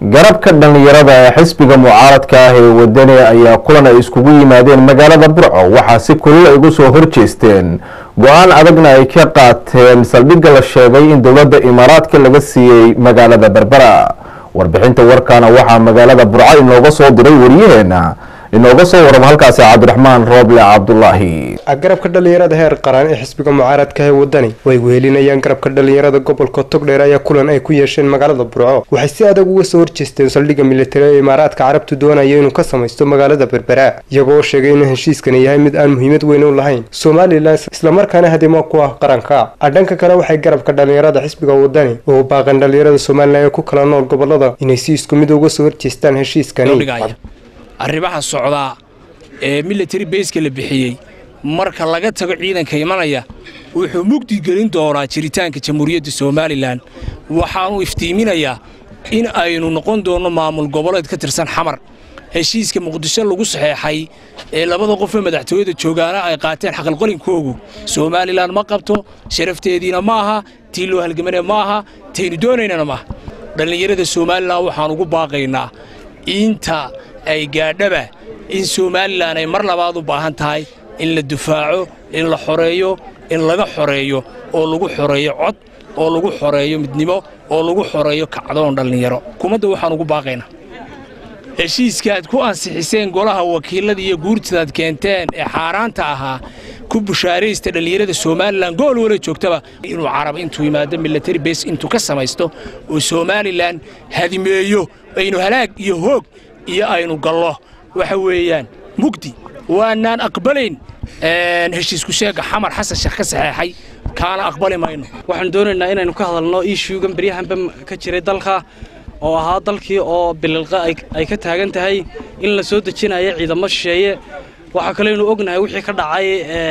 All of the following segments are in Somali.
garabka dhalinyarada ee xisbiga mucaaradka ah ee wadani ayaa kulan ay iskugu yimaadeen magaalada Burco waxa si kulul ay ugu soo horjeesteen go'aan adagna ay ka qaateen saldhigga la sheegay in dawladda Imaaraadka laga siiyay magaalada Berbera warbixinta warkaana waxa magaalada Burco inooga soo diray wariyaheena inooga soo waramo halkaas Cabdiraxmaan Rooble Cabdullaahi garabka dhalinyarada heer qaran ee xisbiga mucaaradka ee wadani way weelinayaan garabka dhalinyarada gobolka Togdheer ayaa kulan ay ku yeesheen magaalada Burco waxay si adag uga soo horjeesteen saldhigga military ee Imaaraadka Carabtu doonayay inuu ka samaysto magaalada Berbera iyagoo sheegay in heshiiskan yahay mid aan muhiimad weyn u lahayn Soomaaliland isla markaana hadimo ku ah qaranka dhanka kale waxay garabka dhalinyarada xisbiga wadani oo baaqan dhalinyarada Soomaaliland ee ku kala nool gobolada inay si isku mid uga soo horjeestaan heshiiskani arrimaha socda ee military base la bixiyay marka laga tago ciidanka imanaya wuxuu mugdi gelin doonaa jiritaanka jamhuuriyadda Soomaaliland waxaanu iftiiminayaa in aynu noqon doono maamul goboleed ka tirsan xamar heshiiska Muqdisho lagu saxeexay ee labada qof ee madaxtooyada joogaana ay qaateen xaqal qorinkoogu Soomaaliland ma qabto sharafteediina ma aha tii loo halgamanay ma aha tii doonaynana ma dhalinyarada Soomaaliland waxaan ugu baaqaynaa inta ay gaadhaba in Soomaaliland ay mar labaad u baahan tahay in la difaaco in la xoreeyo in laga xoreeyo oo lagu xoreeyo cod oo lagu xoreeyo midnimo oo lagu xoreeyo kacdoon dhalinyaro kumadda waxaan ugu baaqaynaa heshiiska aad ku ansixiseen golaha wakiilada iyo guurtidaad keenteen ee xaaraanta ahaa ku bushaaraysta dhalinyarada Soomaaliland gool wala joogtaba inuu carab intuu yimaado military base intuu ka samaysto oo Soomaaliland hadimeeyo aynu halaag iyo hoog iyo aynu gallo waxa weeyaan mugdi waanaan aqbalayn heshiisku sheega xamar xasan sheekh ka saxeexay kaana aqbali mayno waxaan doonaynaa inaynu ka hadalno issue-gan baryahanba ka jiray dalka oo ahaa dalkii oo bililqa ay ka taagan tahay in la soo dejinayo ciidamo shisheeye waxa kale inuu ognahay wixii ka dhacay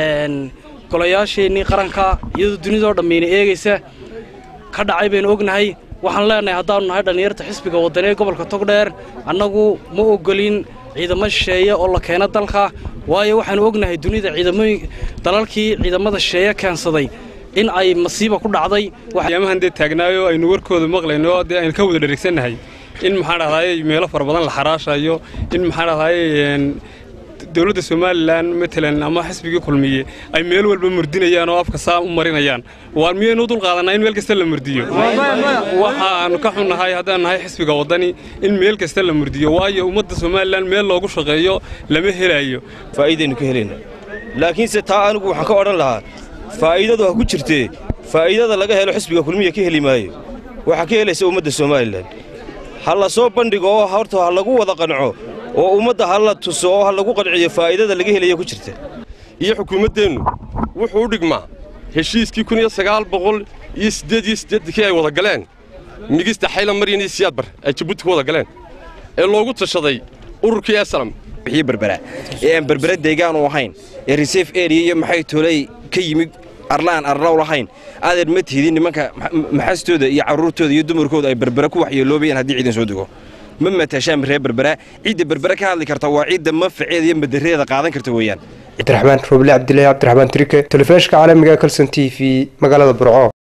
golayaasheenii qaranka iyadoo dunida oo dhammeeyay eegaysa ka dhacay baynu ognahay waxaan leenahay haddaanu nahay dhalinyarta xisbiga wadani ee gobolka Togdheer annagu ma ogolin ciidamo shisheeye oo la keena dalka waayo waxaanu ognahay dunida dalalkii ciidamada shisheeye keensaday in ay masiibo ku dhacday waxyaamahan taagnaayo aynu warkooda maqlayno oo aynu ka wada dhareegsanahay in maxaa dhahday meelo far badan la xaraashayo in maxaa dhahday dawladda Soomaaliland matalan ama xisbiga kulmiye ay meel walba murdinayaan oo afka saa u marinayaan waa miyaynu dul qaadanaa in meel kasta la murdiyo waxaan ka xunahay haddaan nahay xisbiga wadani in meel kasta la murdiyo waayo ummadda Soomaaliland meel loogu shaqeeyo lama helayo faa'iideynu ka helayna laakiin se taa anigu waxaan ka oran lahaa faa'iidadu ha ku jirtee faa'iidada laga helo xisbiga kulmiye ka heli maayo waxa ka helaysa ummadda Soomaaliland hal la soo bandhigo oo horta hal lagu wada qanco oo ummadda hal la tuso oo hal lagu qanciyo faa'iidada laga helayo ku jirta iyo xukuumaddeenu wuxuu u dhigmaa heshiiskii 1988 ay wada galeen migista xayla maryan iyo siyaad bar ay Djibouti wada galeen ee loogu tashaday ururkii aslam wixii Berbera ee aan Berbera deegaan u ahayn ee reserve area iyo maxay toolay ka yimid arlaan arlaw lahayn adeer ma tiidin nimanka maxastooda iyo caruurtooda iyo dumarkooda ay Berbera ku waxyeeloobayeen haddii ciidan soo digo ma matashaan reer Berbera ciidda Berbera ka hadli karta waa ciidda manfaceed iyo madareeda qaadan karta weeyaan Cabdiraxmaan Rooble Cabdullaahi Cabdiraxmaan Trike telefishinka caalamiga Kalson TV magaalada Burco.